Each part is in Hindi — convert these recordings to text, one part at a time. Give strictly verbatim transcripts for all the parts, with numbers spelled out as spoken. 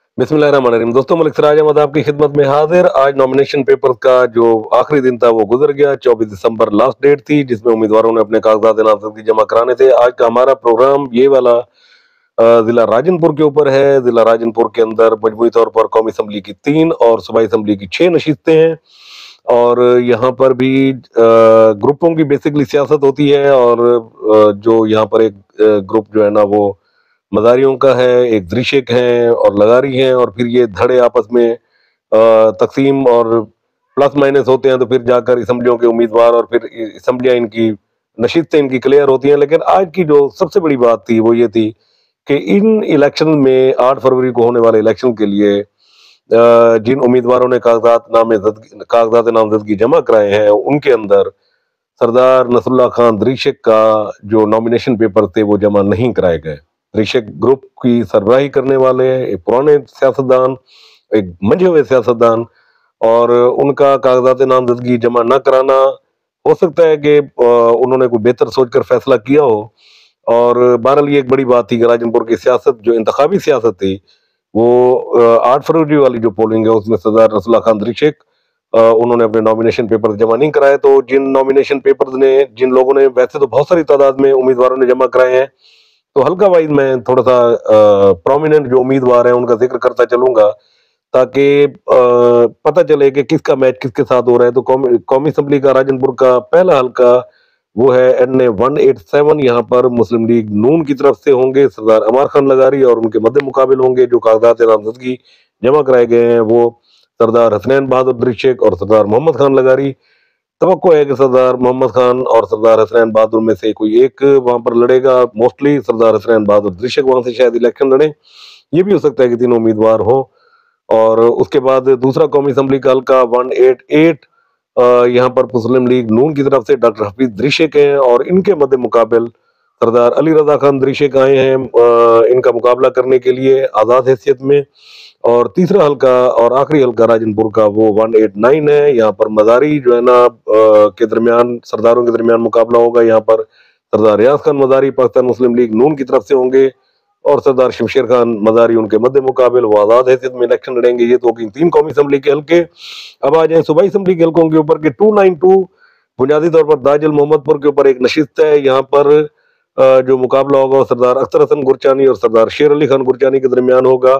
बिस्मिल्लाहिर्रहमानिर्रहीम। दोस्तों, मलिक सिराज अहमद आपकी खिदमत में हाजिर। आज नॉमिनेशन पेपर का जो आखिरी दिन था वो गुजर गया। चौबीस दिसंबर लास्ट डेट थी जिसमें उम्मीदवारों ने अपने कागजात नामजदगी जमा कराने थे। आज का हमारा प्रोग्राम ये वाला अ, जिला राजनपुर के ऊपर है। जिला राजनपुर के अंदर मजमूई तौर पर कौमी असम्बली की तीन और सूबाई असम्बली की छह नशिस्तें हैं और यहाँ पर भी अ, ग्रुपों की बेसिकली सियासत होती है और अ, जो यहाँ पर एक अ, ग्रुप जो है ना वो मदारियों का है, एक द्रिशक है और लगारी हैं और फिर ये धड़े आपस में अ, तकसीम और प्लस माइनस होते हैं तो फिर जाकर असम्बलियों के उम्मीदवार और फिर इ असम्बलियाँ इनकी नशिस्तें इनकी क्लियर होती हैं। लेकिन आज की जो सबसे बड़ी बात थी वो ये थी कि इन इलेक्शन में आठ फरवरी को होने वाले इलेक्शन के लिए अ, जिन उम्मीदवारों ने कागजात नामजदगी कागजात नामजदगी जमा कराए हैं उनके अंदर सरदार नसरुल्लाह खान द्रिशक का जो नॉमिनेशन पेपर थे वो जमा नहीं कराए गए। द्रिशक ग्रुप की सरबराही करने वाले एक पुराने सियासतदान, एक मंझे हुए सियासतदान और उनका कागजात नामजदगी जमा न कराना हो सकता है कि अ, उन्होंने कोई बेहतर सोचकर फैसला किया हो। और बहरहाल ये एक बड़ी बात थी कि राजनपुर की सियासत जो इंतखाबी सियासत थी वो अ, आठ फरवरी वाली जो पोलिंग है उसमें सरदार रसूलुल्लाह खान द्रिशक अ, उन्होंने अपने नॉमिनेशन पेपर जमा नहीं कराए। तो जिन नॉमिनेशन पेपर्स ने जिन लोगों ने वैसे तो बहुत सारी तादाद में उम्मीदवारों ने जमा कराए हैं तो हल्का वाइज मैं थोड़ा सा प्रोमिनेंट जो उम्मीदवार हैं उनका जिक्र करता चलूंगा ताकि अ, पता चले कि किसका मैच किसके साथ हो रहा है। तो कौमी कौमी असम्बली का राजनपुर का पहला हल्का वो है N A one eight seven. यहाँ पर मुस्लिम लीग नून की तरफ से होंगे सरदार अमार खान लगारी और उनके मध्य मुकाबिल होंगे जो कागजात नामजदगी जमा कराए गए हैं वो सरदार हसनैन बहादुर द्रिशक और सरदार मोहम्मद खान लगारी। तवक्को है कि सरदार मोहम्मद खान और सरदार हसनैन बहादुर में से कोई एक वहां पर लड़ेगा। मोस्टली सरदार हसनैन बहादुर द्रिशक वहां से शायद इलेक्शन लड़े। ये भी हो सकता है कि तीनों उम्मीदवार हो। और उसके बाद दूसरा कौमी असम्बली का हल्का वन एट एट यहाँ पर मुस्लिम लीग नून की तरफ से डॉक्टर हफीज द्रिशक हैं और इनके मध्य मुकाबल सरदार अली रजा खान द्रिशक आए हैं अ, इनका मुकाबला करने के लिए आज़ाद हैसियत में। और तीसरा हल्का और आखिरी हल्का राजनपुर का वो वन एट नाइन है। यहाँ पर मदारी जो है ना अ, के दरमियान सरदारों के दरमियान मुकाबला होगा। यहाँ पर सरदार रियाज खान मदारी पाकिस्तान मुस्लिम लीग नून की तरफ से होंगे और सरदार शमशेर खान मदारी उनके मध्य मुकाबले वो आजाद हैसियत में इलेक्शन लड़ेंगे। ये तो तीन कौमी असम्बली के हल्के। अब आ जाए सूबाई असम्बली के हल्कों के ऊपर के टू नाइन टू बुनियादी तौर पर दाजिल मोहम्मदपुर के ऊपर एक नशिस्त है। यहाँ पर अ, जो मुकाबला होगा वो सरदार अख्तर हसन गुरचानी और सरदार शेर अली खान गुरचानी के दरमियान होगा।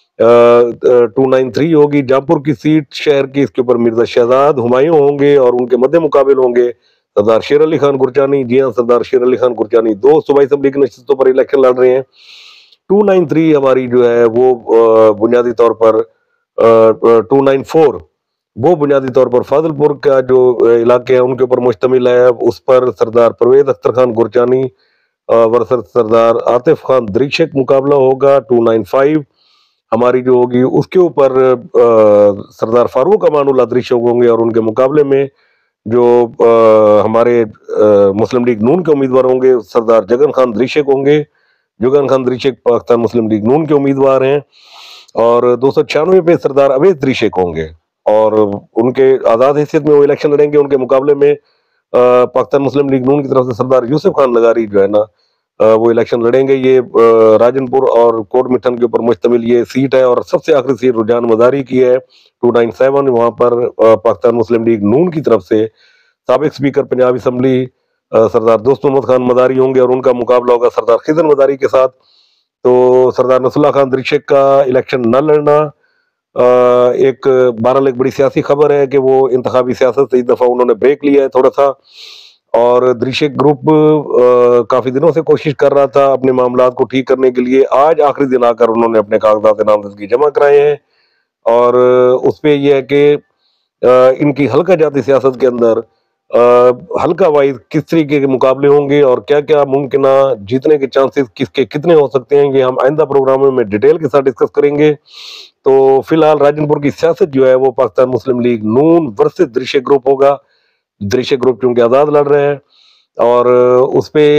टू नाइन थ्री होगी जामपुर की सीट शहर की। इसके ऊपर मिर्जा शहजाद हुमायूं होंगे और उनके मध्य मुकाबिल होंगे सरदार शेर अली खान गुरचानी। जी हाँ, सरदार शेर अली खान गुरचानी दो सूबाई असम्बली की नशिस्तों पर इलेक्शन लड़ रहे हैं। टू नाइन थ्री हमारी जो है वो अ, बुनियादी तौर पर टू नाइन फोर वो बुनियादी तौर पर फाजिलपुर का जो अ, इलाके हैं उनके ऊपर मुश्तमिल है। उस पर सरदार परवेज अख्तर खान गुरचानी वर्सेस सरदार आतिफ खान द्रिशक मुकाबला होगा। टू नाइन फाइव हमारी जो होगी उसके ऊपर अ, सरदार फारूक अमानुल्लाह द्रिशक होंगे और उनके मुकाबले में जो अ, हमारे अ, मुस्लिम लीग नून के उम्मीदवार होंगे सरदार जगन खान द्रिशक होंगे। जुगन खान द्रिशक पाकिस्तान मुस्लिम लीग नून के उम्मीदवार हैं और दो सौ छियानवे पे सरदार अवैध द्रिशक होंगे और उनके आज़ाद हैसियत में वो इलेक्शन लड़ेंगे। उनके मुकाबले में अ, पाकिस्तान मुस्लिम लीग नून की तरफ से सरदार यूसुफ खान लगारी जो है ना अ, वो इलेक्शन लड़ेंगे। ये अ, राजनपुर और कोट मिठन के ऊपर मुश्तमिल ये सीट है और सबसे आखिरी सीट रुझान मदारी की है टू नाइन सेवन। वहां पर अ, पाकिस्तान मुस्लिम लीग नून की तरफ से साबिक स्पीकर पंजाब असम्बली अ, सरदार दोस्त मोहम्मद खान मदारी होंगे और उनका मुकाबला होगा सरदार खिजर मदारी के साथ। तो सरदार नसरुल्लाह खान द्रिशक का इलेक्शन न लड़ना अ, एक बहरहाल एक बड़ी सियासी खबर है कि वो इंतखाबी सियासत से इस दफा उन्होंने ब्रेक लिया है थोड़ा सा। और द्रिशक ग्रुप अ, काफी दिनों से कोशिश कर रहा था अपने मामलात को ठीक करने के लिए। आज आखिरी दिन आकर उन्होंने अपने कागजात नामजदगी जमा कराए हैं और उस पे ये है कि अ, इनकी हल्का जाती सियासत के अंदर अ, हल्का वाइज किस तरीके के मुकाबले होंगे और क्या क्या मुमकिन जीतने के चांसेस किसके कितने हो सकते हैं ये हम आइंदा प्रोग्रामों में डिटेल के साथ डिस्कस करेंगे। तो फिलहाल राजनपुर की सियासत जो है वो Pakistan Muslim League Noon versus Dreshak group होगा। दृश्य ग्रुप चूंकि आजाद लड़ रहे हैं और उस पे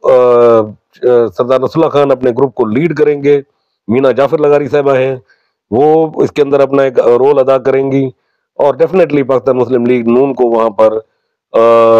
सरदार नसरुल्लाह खान अपने ग्रुप को लीड करेंगे। मीना जाफर लगारी साहबा हैं वो इसके अंदर अपना एक रोल अदा करेंगी और definitely Pakistan Muslim League Noon को वहां पर अ,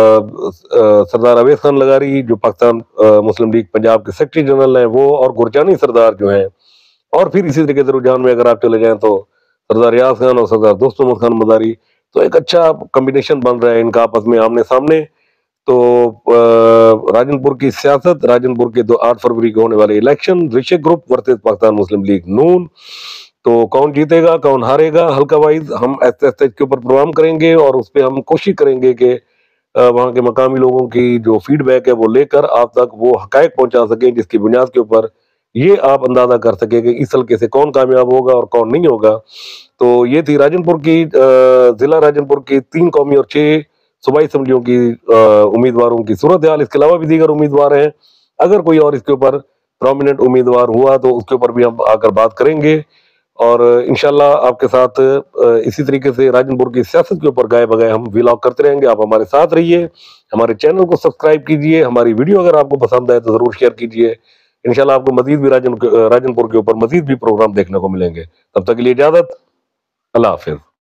अ, सरदार अवैध खान लगारी जो पाकिस्तान अ, मुस्लिम लीग पंजाब के सेक्रेटरी जनरल हैं वो और गुरजानी सरदार जो हैं और फिर इसी तरीके से रुझान में अगर आप चले जाएं तो सरदार रियाज खान और सरदार दोस्त मोहम्मद खान मदारी, तो एक अच्छा कॉम्बिनेशन बन रहा है इनका आपस में आमने सामने। तो राजनपुर की सियासत, राजनपुर के दो आठ फरवरी को होने वाले election, Dreshak group versus Pakistan Muslim League Noon, तो कौन जीतेगा कौन हारेगा हल्का वाइज हम एस एस एच के ऊपर प्रोग्राम करेंगे और उस पर हम कोशिश करेंगे कि वहां के मकामी लोगों की जो फीडबैक है वो लेकर आप तक वो हकायक पहुंचा सकें, जिसकी बुनियाद के ऊपर ये आप अंदाजा कर सके कि इस हल्के से कौन कामयाब होगा और कौन नहीं होगा। तो ये थी राजनपुर की जिला राजनपुर की तीन कौमी और छह सूबाई असम्बलियों की उम्मीदवारों की सूरत हाल। इसके अलावा भी दीगर उम्मीदवार हैं, अगर कोई और इसके ऊपर प्रोमिनेंट उम्मीदवार हुआ तो उसके ऊपर भी हम आकर बात करेंगे और इंशाल्लाह आपके साथ इसी तरीके से राजनपुर की सियासत के ऊपर गाए बगाए हम व्लॉग करते रहेंगे। आप हमारे साथ रहिए, हमारे चैनल को सब्सक्राइब कीजिए, हमारी वीडियो अगर आपको पसंद आए तो जरूर शेयर कीजिए। इंशाल्लाह आपको मजीद भी राजन राजनपुर के ऊपर मजीद भी प्रोग्राम देखने को मिलेंगे। तब तक के लिए इजाजत, अल्लाह हाफिज।